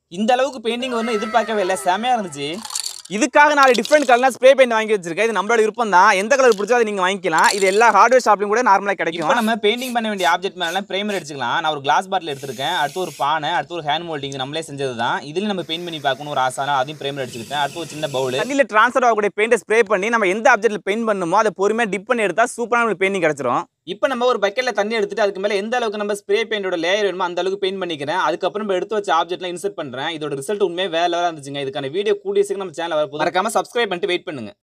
இந்த அளவுக்கு பெயிண்டிங் வந்து எதிர்பார்க்கவே இல்லை, செமையா இருந்துச்சு. இதுக்காக 4 டிஃப்ரெண்ட் கலர்லாம் ஸ்ப்ரே பெயிண்ட் வாங்கி வச்சிருக்கேன். இது நம்மளோட விருப்பம் தான். எந்த கலர் பிடிச்சோ அதை நீங்க வாங்கிக்கலாம். இது எல்லா ஹார்ட்வேர் ஷாப்லயும் கூட நார்மலா கிடைக்கும். இப்போ நம்ம பெயிண்டிங் பண்ண வேண்டிய ஆப்ஜெக்ட் மேல பிரைமர் அடிச்சுக்கலாம். நான் ஒரு கிளாஸ் பாட்டில் எடுத்திருக்கேன். அடுத்து ஒரு பானை, அடுத்து ஒரு ஹேண்ட் மோல்டிங் நம்மளே செஞ்சது தான். இதுல நம்ம பெயிண்ட் பண்ணி பார்க்கணும் ஒரு ஆசானா, அதையும் பிரைமர் அடிச்சுக்கிட்டேன். அடுத்து ஒரு சின்ன பவுல். தண்ணியில ட்ரான்ஸ்ஃபர் ஆகக்கூடிய பெயிண்டை ஸ்ப்ரே பண்ணி நம்ம எந்த ஆப்ஜெக்ட்ல பெயிண்ட் பண்ணுமோ அதை பொறுமையா டிப் பண்ணி எடுத்தா சூப்பரான ஒரு பெயிண்டிங் கிடைச்சிரும். இப்போ நம்ம ஒரு பக்கெட்ல தண்ணி எடுத்துட்டு அதுக்கு மேல எந்த அளவுக்கு நம்ம ஸ்ப்ரே பெயிண்டோட லேயர் வேணுமோ அந்த அளவுக்கு பெயிண்ட் பண்ணிக்கிறேன். அதுக்கப்புறம் நம்ம எடுத்து வச்ச ஆப்ஜெக்ட்லாம் இன்சர்ட் பண்றேன். இதோட ரிசல்ட் உண்மையே வேற லெவலா இருந்துச்சுங்க. இதுக்கான வீடியோ கூடிய சீக்கிரம் நம்ம சேனல்ல வரப்போகுது. மறக்காம சப்ஸ்கிரைப் பண்ணிட்டு வெயிட் பண்ணுங்க.